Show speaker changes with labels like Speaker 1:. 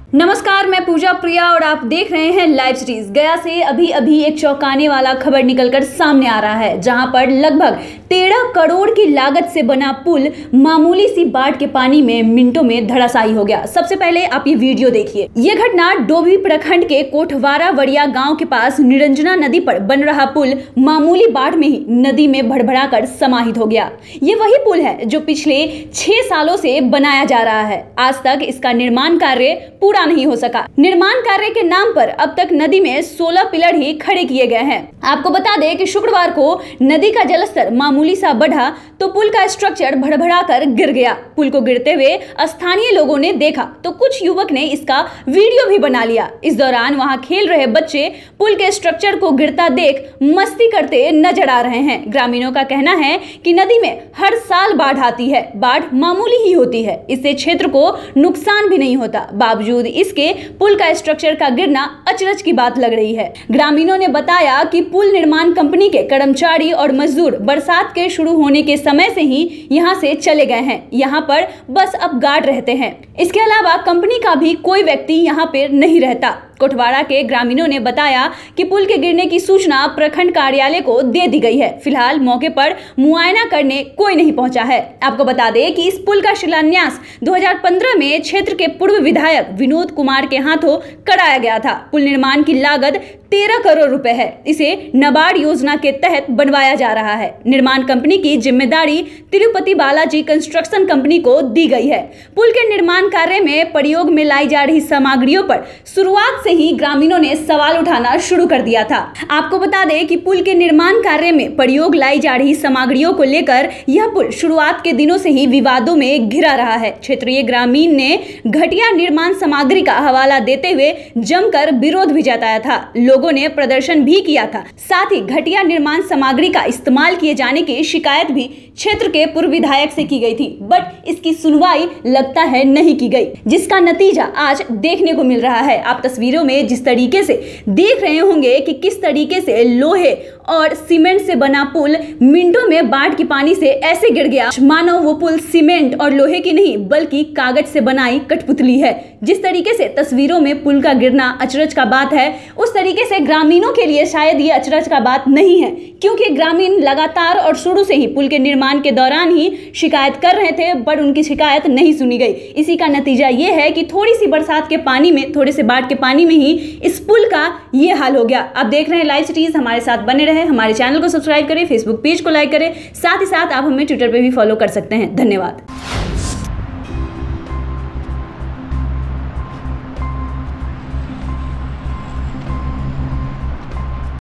Speaker 1: नमस्कार, मैं पूजा प्रिया और आप देख रहे हैं लाइव सीरीज। गया से अभी अभी एक चौंकाने वाला खबर निकलकर सामने आ रहा है, जहां पर लगभग 13 करोड़ की लागत से बना पुल मामूली सी बाढ़ के पानी में मिनटों में धराशायी हो गया। सबसे पहले आप ये वीडियो देखिए। ये घटना डोभी प्रखंड के कोठवारा वड़िया गांव के पास निरंजना नदी पर बन रहा पुल मामूली बाढ़ में ही नदी में भड़भड़ाकर समाहित हो गया। ये वही पुल है जो पिछले 6 सालों से बनाया जा रहा है। आज तक इसका निर्माण कार्य पूरा नहीं हो सका। निर्माण कार्य के नाम पर अब तक नदी में 16 पिलर ही खड़े किए गए हैं। आपको बता दें कि शुक्रवार को नदी का जलस्तर मामूली सा बढ़ा तो पुल का स्ट्रक्चर भड़भड़ाकर गिर गया। पुल को गिरते हुए स्थानीय लोगों ने देखा तो कुछ युवक ने इसका वीडियो भी बना लिया। इस दौरान वहां खेल रहे बच्चे पुल के स्ट्रक्चर को गिरता देख मस्ती करते नजर आ रहे हैं। ग्रामीणों का कहना है कि नदी में हर साल बाढ़ आती है, बाढ़ मामूली ही होती है, इससे क्षेत्र को नुकसान भी नहीं होता। बावजूद इसके पुल का स्ट्रक्चर का गिरना अचरज की बात लग रही है। ग्रामीणों ने बताया कि पुल निर्माण कंपनी के कर्मचारी और मजदूर बरसात के शुरू होने के समय से ही यहां से चले गए हैं। यहां पर बस अब गार्ड रहते हैं। इसके अलावा कंपनी का भी कोई व्यक्ति यहां पर नहीं रहता। कोठवाड़ा के ग्रामीणों ने बताया कि पुल के गिरने की सूचना प्रखंड कार्यालय को दे दी गई है। फिलहाल मौके पर मुआयना करने कोई नहीं पहुंचा है। आपको बता दें कि इस पुल का शिलान्यास 2015 में क्षेत्र के पूर्व विधायक विनोद कुमार के हाथों कराया गया था। पुल निर्माण की लागत 13 करोड़ रुपए है। इसे नाबार्ड योजना के तहत बनवाया जा रहा है। निर्माण कंपनी की जिम्मेदारी तिरुपति बालाजी कंस्ट्रक्शन कंपनी को दी गई है। पुल के निर्माण कार्य में प्रयोग में लाई जा रही सामग्रियों पर शुरुआत से ही ग्रामीणों ने सवाल उठाना शुरू कर दिया था। आपको बता दें कि पुल के निर्माण कार्य में प्रयोग लाई जा रही सामग्रियों को लेकर यह पुल शुरुआत के दिनों से ही विवादों में घिरा रहा है। क्षेत्रीय ग्रामीण ने घटिया निर्माण सामग्री का हवाला देते हुए जमकर विरोध भी जताया था। लोगों ने प्रदर्शन भी किया था। साथ ही घटिया निर्माण सामग्री का इस्तेमाल किए जाने की शिकायत भी क्षेत्र के पूर्व विधायक से की गई थी, बट इसकी सुनवाई लगता है नहीं की गई, जिसका नतीजा आज देखने को मिल रहा है। आप तस्वीरों में जिस तरीके से देख रहे होंगे कि किस तरीके से लोहे और सीमेंट से बना पुल मिनटों में बाढ़ की पानी से ऐसे गिर गया मानो वो पुल सीमेंट और लोहे की नहीं बल्कि कागज से बनाई कठपुतली है। जिस तरीके से तस्वीरों में पुल का गिरना अचरज का बात है, उस तरीके से ग्रामीणों के लिए शायद ये अचरज का बात नहीं है, क्योंकि ग्रामीण लगातार और शुरू से ही पुल के निर्माण के दौरान ही शिकायत कर रहे थे, बट उनकी शिकायत नहीं सुनी गई। इसी का नतीजा ये है कि थोड़ी सी बरसात के पानी में, थोड़े से बाढ़ के पानी में ही इस पुल का ये हाल हो गया। आप देख रहे हैं लाइव सीरीज, हमारे साथ बने रहे। हमारे चैनल को सब्सक्राइब करें, फेसबुक पेज को लाइक करें, साथ ही साथ आप हमें ट्विटर पे भी फॉलो कर सकते हैं। धन्यवाद।